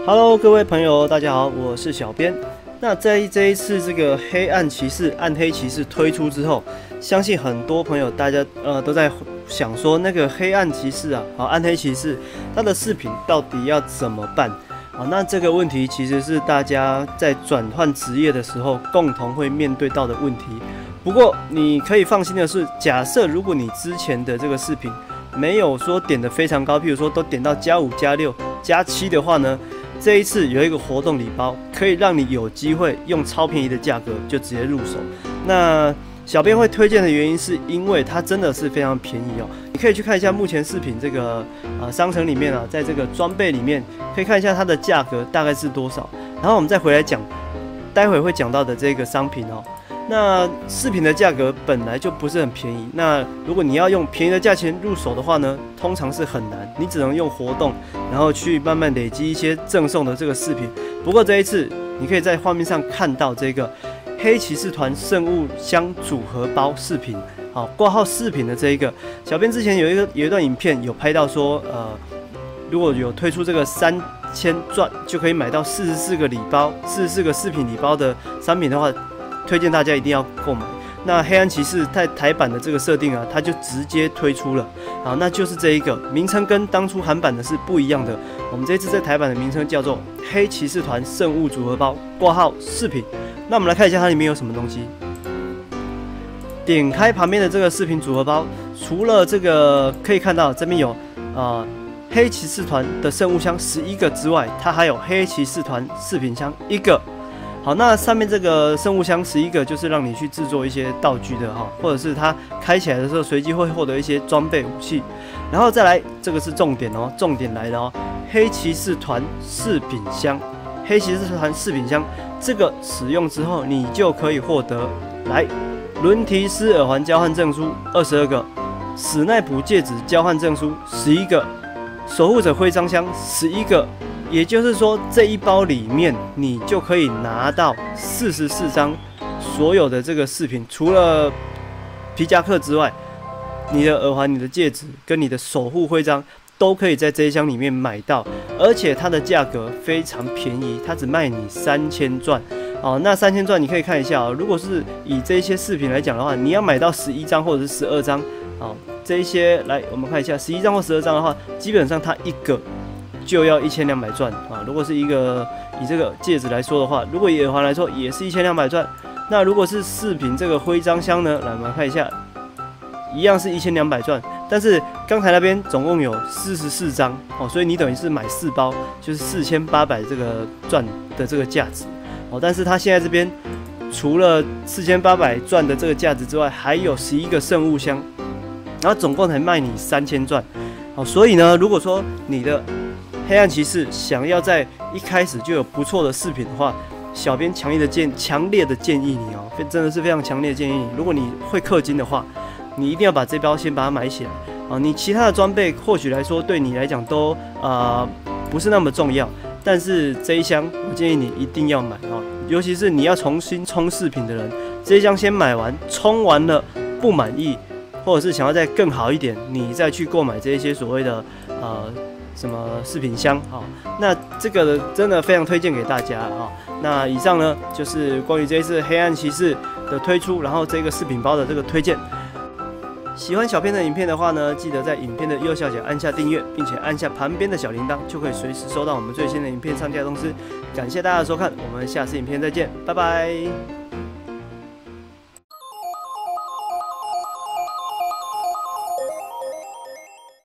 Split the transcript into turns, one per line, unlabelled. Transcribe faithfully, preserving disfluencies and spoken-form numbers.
Hello， 各位朋友，大家好，我是小编。那在这一次这个黑暗骑士、暗黑骑士推出之后，相信很多朋友大家呃都在想说，那个黑暗骑士啊，好暗黑骑士，它的饰品到底要怎么办？好，那这个问题其实是大家在转换职业的时候共同会面对到的问题。不过你可以放心的是，假设如果你之前的这个饰品没有说点的非常高，譬如说都点到加五、加六、加七的话呢？这一次有一个活动礼包，可以让你有机会用超便宜的价格就直接入手。那小编会推荐的原因是因为它真的是非常便宜哦。你可以去看一下目前饰品这个呃商城里面啊，在这个装备里面可以看一下它的价格大概是多少。然后我们再回来讲，待会会讲到的这个商品哦。那饰品的价格本来就不是很便宜，那如果你要用便宜的价钱入手的话呢，通常是很难，你只能用活动，然后去慢慢累积一些赠送的这个饰品。不过这一次，你可以在画面上看到这个黑骑士团圣物箱组合包饰品，好，挂号饰品的这一个，小编之前有一个有一段影片有拍到说，呃，如果有推出这个三千钻就可以买到四十四个礼包、四十四个饰品礼包的商品的话。推荐大家一定要购买。那黑暗骑士在台版的这个设定啊，它就直接推出了，好，那就是这一个名称跟当初韩版的是不一样的。我们这次在台版的名称叫做黑骑士团圣物组合包挂号饰品。那我们来看一下它里面有什么东西。点开旁边的这个饰品组合包，除了这个可以看到这边有啊、呃、黑骑士团的圣物箱十一个之外，它还有黑骑士团饰品箱一个。好，那上面这个圣物箱十一个就是让你去制作一些道具的哈，或者是它开起来的时候随机会获得一些装备武器，然后再来这个是重点哦，重点来了哦，黑骑士团饰品箱，黑骑士团饰品箱这个使用之后，你就可以获得来伦提斯耳环交换证书二十二个，史奈普戒指交换证书十一个，守护者徽章箱十一个。也就是说，这一包里面你就可以拿到四十四张所有的这个饰品，除了皮夹克之外，你的耳环、你的戒指跟你的守护徽章都可以在这一箱里面买到，而且它的价格非常便宜，它只卖你三千钻。哦，那三千钻你可以看一下哦，如果是以这些饰品来讲的话，你要买到十一张或者是十二张，哦，这一些来我们看一下，十一张或十二张的话，基本上它一个就要一千两百钻啊！如果是一个以这个戒指来说的话，如果以耳环来说，也是一千两百钻。那如果是饰品这个徽章箱呢，来我们看一下，一样是一千两百钻。但是刚才那边总共有四十四张哦，所以你等于是买四包，就是四千八百这个钻的这个价值哦。但是它现在这边除了四千八百钻的这个价值之外，还有十一个圣物箱，然后总共才卖你三千钻哦。所以呢，如果说你的黑暗骑士想要在一开始就有不错的饰品的话，小编强烈的建强烈的建议你哦，真的是非常强烈的建议你。如果你会氪金的话，你一定要把这包先把它买起来啊！你其他的装备或许来说对你来讲都呃不是那么重要，但是这一箱我建议你一定要买啊！尤其是你要重新冲饰品的人，这一箱先买完，冲完了不满意，或者是想要再更好一点，你再去购买这一些所谓的呃。什么饰品箱啊？那这个真的非常推荐给大家啊！那以上呢就是关于这一次黑暗骑士的推出，然后这个饰品包的这个推荐。喜欢小编的影片的话呢，记得在影片的右下角按下订阅，并且按下旁边的小铃铛，就可以随时收到我们最新的影片上架通知。感谢大家的收看，我们下次影片再见，拜拜。